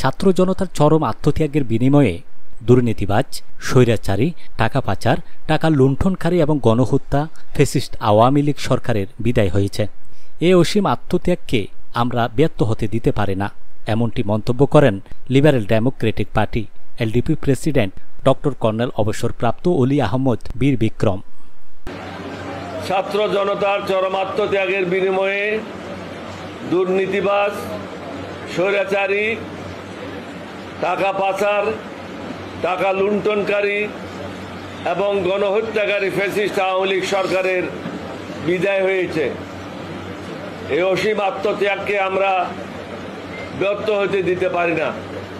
ছাত্র জনতার চরম আত্মত্যাগের বিনিময়ে দুর্নীতিবাজ, স্বৈরাচারী, টাকা পাচার, টাকা লুণ্ঠনকারী এবং গণহত্যা ফ্যাসিস্ট আওয়ামী লীগ সরকারের বিদায় হয়েছে। এই অসীম আত্মত্যাগকে আমরা ব্যর্থ হতে দিতে পারি না, এমনটি মন্তব্য করেন Liberal Democratic Party LDP President Doctor Colonel অবসরপ্রাপ্ত অলি আহমদ বীর বিক্রম। ছাত্র জনতার চরম আত্মত্যাগের বিনিময়ে দুর্নীতিবাজ, স্বৈরাচারী, টাকা পাচার, টাকা লুণ্ঠনকারী এবং গণহত্যাকারী ফ্যাসিস্ট আওয়ামী লীগ সরকারের বিদায় হয়েছে। এই অসীম আত্মত্যাগকে আমরা ব্যর্থ হতে দিতে পারি না।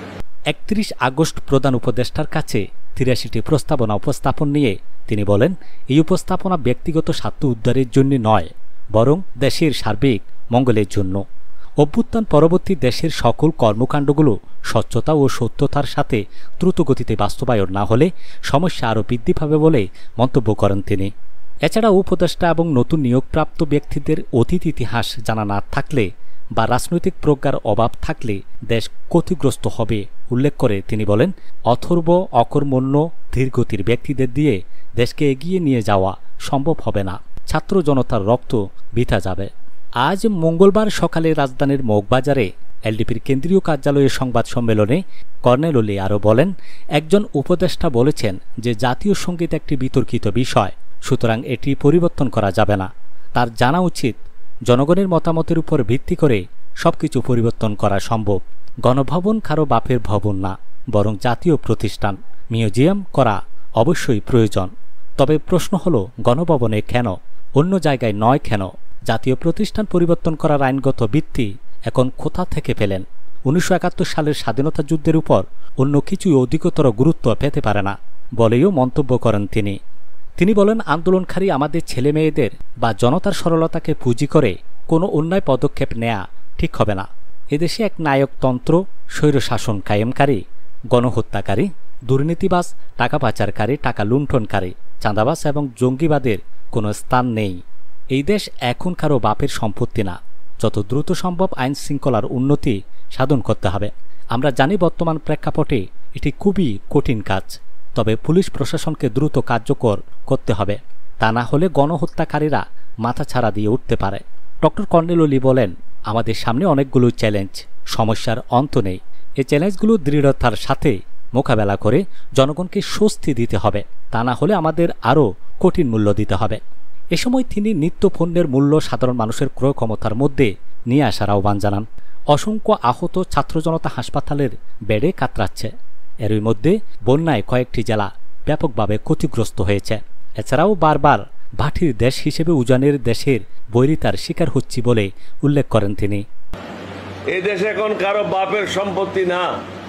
৩১ আগস্ট প্রধান উপদেষ্টার কাছে ৮৩টি প্রস্তাবনা উপস্থাপন নিয়ে তিনি বলেন, এই উপস্থাপনা ব্যক্তিগত স্বার্থ উদ্ধারের জন্য নয়, বরং দেশের সার্বিক মঙ্গলের জন্য। অভ্যুত্থান পরবর্তী দেশের সকল কর্মকাণ্ডগুলো স্বচ্ছতা ও সত্যতার সাথে দ্রুতগতিতে বাস্তবায়ন না হলে সমস্যা আরও বৃদ্ধি পাবে বলে মন্তব্য করেন তিনি। এছাড়া উপদেষ্টা এবং নতুন নিয়োগপ্রাপ্ত ব্যক্তিদের অতীত ইতিহাস জানা না থাকলে বা রাজনৈতিক প্রজ্ঞার অভাব থাকলে দেশ ক্ষতিগ্রস্ত হবে উল্লেখ করে তিনি বলেন, অথর্ব, অকর্মণ্য, ধীরগতির ব্যক্তিদের দিয়ে দেশকে এগিয়ে নিয়ে যাওয়া সম্ভব হবে না। ছাত্র জনতার রক্ত বৃথা যাবে। আজ মঙ্গলবার সকালে রাজধানীর মগবাজারে এলডিপির কেন্দ্রীয় কার্যালয়ে সংবাদ সম্মেলনে কর্নেল অলি আরও বলেন, একজন উপদেষ্টা বলেছেন যে জাতীয় সঙ্গীত একটি বিতর্কিত বিষয়, সুতরাং এটি পরিবর্তন করা যাবে না। তার জানা উচিত জনগণের মতামতের উপর ভিত্তি করে সবকিছু পরিবর্তন করা সম্ভব। গণভবন কারো বাপের ভবন না, বরং জাতীয় প্রতিষ্ঠান। মিউজিয়াম করা অবশ্যই প্রয়োজন, তবে প্রশ্ন হল গণভবনে কেন, অন্য জায়গায় নয় কেন? জাতীয় প্রতিষ্ঠান পরিবর্তন করার আইনগত ভিত্তি এখন কোথা থেকে পেলেন? ১৯৭১ সালের স্বাধীনতা যুদ্ধের উপর অন্য কিছুই অধিকতর গুরুত্ব পেতে পারে না বলেও মন্তব্য করেন তিনি। তিনি বলেন, আন্দোলনকারী আমাদের ছেলে মেয়েদের বা জনতার সরলতাকে পুঁজি করে কোনো অন্যায় পদক্ষেপ নেয়া ঠিক হবে না। এদেশে এক নায়কতন্ত্র, স্বৈরশাসন কায়েমকারী, গণহত্যাকারী, দুর্নীতিবাজ, টাকা পাচারকারী, টাকা লুণ্ঠনকারী, চাঁদাবাজ এবং জঙ্গিবাদের কোনো স্থান নেই। এই দেশ এখন কারো বাপের সম্পত্তি না। যত দ্রুত সম্ভব আইন শৃঙ্খলার উন্নতি সাধন করতে হবে। আমরা জানি বর্তমান প্রেক্ষাপটে এটি খুবই কঠিন কাজ, তবে পুলিশ প্রশাসনকে দ্রুত কার্যকর করতে হবে, তা না হলে গণহত্যাকারীরা মাথাছাড়া দিয়ে উঠতে পারে। ডক্টর কর্নেল অলি বলেন, আমাদের সামনে অনেকগুলো চ্যালেঞ্জ, সমস্যার অন্ত নেই। এই চ্যালেঞ্জগুলো দৃঢ়তার সাথে মোকাবেলা করে জনগণকে স্বস্তি দিতে হবে, তা না হলে আমাদের আরও কঠিন মূল্য দিতে হবে। এ সময় তিনি নিত্য পণ্যের মূল্য সাধারণ মানুষের ক্রয় ক্ষমতার মধ্যে নিয়ে আসার আহ্বান জানান। অসংখ্য আহত ছাত্র জনতা হাসপাতালের বেডে কাতরাচ্ছে। এরই মধ্যে বন্যায় কয়েকটি জেলা ব্যাপকভাবে ক্ষতিগ্রস্ত হয়েছে। এছাড়াও বারবার ভাটির দেশ হিসেবে উজানের দেশের বৈরিতার শিকার হচ্ছি বলে উল্লেখ করেন তিনি। এই দেশ এখন কারো বাপের সম্পত্তি না।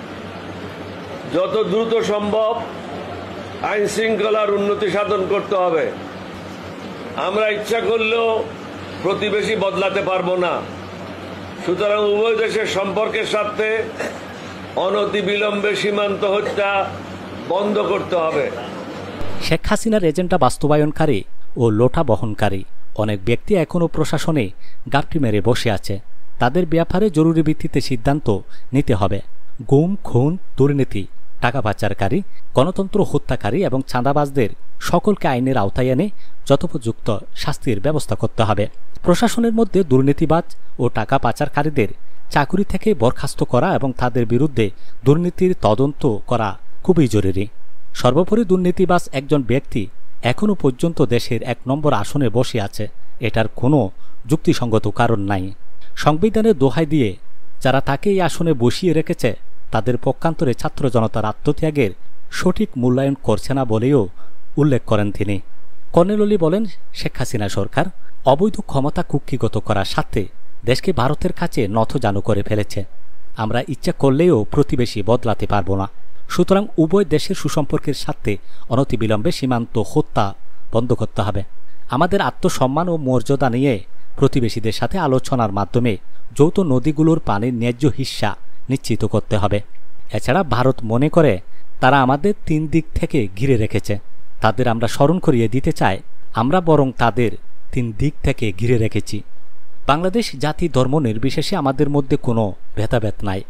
যত দ্রুত সম্ভব আইন শৃঙ্খলার উন্নতি সাধন করতে হবে। আমরা ইচ্ছা করলেও প্রতিবেশী বদলাতে পারবো না, সুতরাং উভয় দেশের সম্পর্কের সাথে অনতিবিলম্বে সীমান্ত হত্যা বন্ধ করতে হবে। শেখ হাসিনার এজেন্ডা বাস্তবায়নকারী ও লোটা বহনকারী অনেক ব্যক্তি এখনও প্রশাসনে গাপটি মেরে বসে আছে। তাদের ব্যাপারে জরুরি ভিত্তিতে সিদ্ধান্ত নিতে হবে। গুম, খুন, দুর্নীতি, টাকা পাচারকারী, গণতন্ত্র হত্যাকারী এবং চাঁদাবাজদের সকলকে আইনের আওতায় এনে যথোপযুক্ত শাস্তির ব্যবস্থা করতে হবে। প্রশাসনের মধ্যে দুর্নীতিবাজ ও টাকা পাচারকারীদের চাকুরি থেকে বরখাস্ত করা এবং তাদের বিরুদ্ধে দুর্নীতির তদন্ত করা খুবই জরুরি। সর্বোপরি দুর্নীতিবাজ একজন ব্যক্তি এখনও পর্যন্ত দেশের ১ নম্বর আসনে বসে আছে, এটার কোনো যুক্তিসঙ্গত কারণ নাই। সংবিধানের দোহাই দিয়ে যারা তাকে এই আসনে বসিয়ে রেখেছে তাদের পক্ষান্তরে ছাত্র জনতার আত্মত্যাগের সঠিক মূল্যায়ন করছে না বলেও উল্লেখ করেন তিনি। কর্নেল অলি বলেন, শেখ হাসিনা সরকার অবৈধ ক্ষমতা কুক্ষিগত করার সাথে দেশকে ভারতের কাছে নতজানু করে ফেলেছে। আমরা ইচ্ছা করলেও প্রতিবেশী বদলাতে পারব না। সুতরাং উভয় দেশের সুসম্পর্কের সাথে অনতিবিলম্বে সীমান্ত হত্যা বন্ধ করতে হবে। আমাদের আত্মসম্মান ও মর্যাদা নিয়ে প্রতিবেশীদের সাথে আলোচনার মাধ্যমে যৌথ নদীগুলোর পানির ন্যায্য হিস্সা নিশ্চিত করতে হবে। এছাড়া ভারত মনে করে তারা আমাদের ৩ দিক থেকে ঘিরে রেখেছে। তাদের আমরা স্মরণ করিয়ে দিতে চাই, আমরা বরং তাদের ৩ দিক থেকে ঘিরে রেখেছি। বাংলাদেশ জাতি ধর্ম নির্বিশেষে আমাদের মধ্যে কোনো ভেদাভেদ নাই।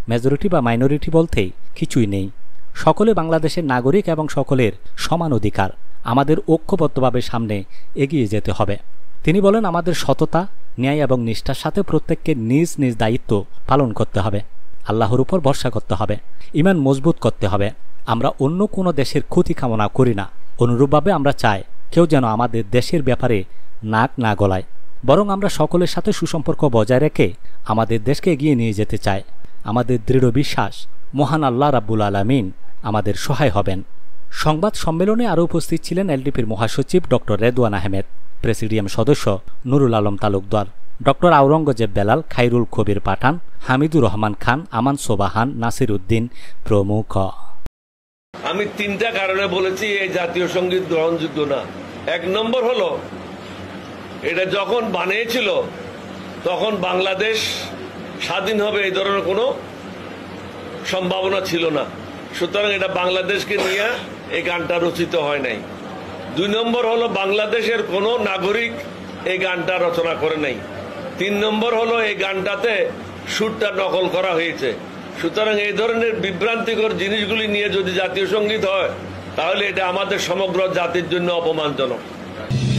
মেজরিটি বা মাইনরিটি বলতে কিছুই নেই। সকলে বাংলাদেশের নাগরিক এবং সকলের সমান অধিকার। আমাদের ঐক্যবদ্ধভাবে সামনে এগিয়ে যেতে হবে। তিনি বলেন, আমাদের সততা, ন্যায় এবং নিষ্ঠার সাথে প্রত্যেককে নিজ নিজ দায়িত্ব পালন করতে হবে। আল্লাহর উপর ভরসা করতে হবে, ঈমান মজবুত করতে হবে। আমরা অন্য কোনো দেশের ক্ষতি কামনা করি না। অনুরূপভাবে আমরা চাই কেউ যেন আমাদের দেশের ব্যাপারে নাক না গলায়, বরং আমরা সকলের সাথে সুসম্পর্ক বজায় রেখে আমাদের দেশকে এগিয়ে নিয়ে যেতে চাই। আমাদের দৃঢ় বিশ্বাস মহান আল্লাহ রাব্বুল আলামিন আমাদের সহায় হবেন। সংবাদ সম্মেলনে আরও উপস্থিত ছিলেন এলডিপির মহাসচিব ডক্টর রেদওয়ান আহমেদ, প্রেসিডিয়াম সদস্য নুরুল আলম তালুকদার, ডক্টর আওরঙ্গজেব বেলাল, খাইরুল কবির পাঠান, হামিদুর রহমান খান, আমান সোবাহান, নাসির উদ্দিন প্রমুখ। আমি 3টা কারণে বলেছি এই জাতীয় সঙ্গীত গ্রহণযোগ্য না। 1 নম্বর হলো, এটা যখন বানিয়েছিল তখন বাংলাদেশ স্বাধীন হবে এই ধরনের কোনো সম্ভাবনা ছিল না, সুতরাং এটা বাংলাদেশকে নিয়ে এই গানটা রচিত হয় নাই। 2 নম্বর হলো, বাংলাদেশের কোনো নাগরিক এই গানটা রচনা করে নাই। 3 নম্বর হলো, এই গানটাতে সুরটা নকল করা হয়েছে। সুতরাং এই ধরনের বিভ্রান্তিকর জিনিসগুলি নিয়ে যদি জাতীয় সঙ্গীত হয় তাহলে এটা আমাদের সমগ্র জাতির জন্য অপমানজনক।